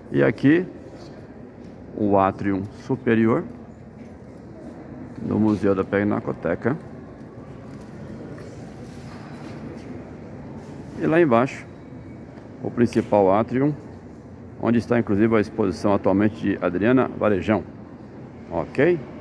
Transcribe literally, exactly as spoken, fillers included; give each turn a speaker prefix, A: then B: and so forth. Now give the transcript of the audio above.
A: E aqui o átrio superior do Museu da Pinacoteca. E lá embaixo o principal átrio, onde está inclusive a exposição atualmente de Adriana Varejão. Ok?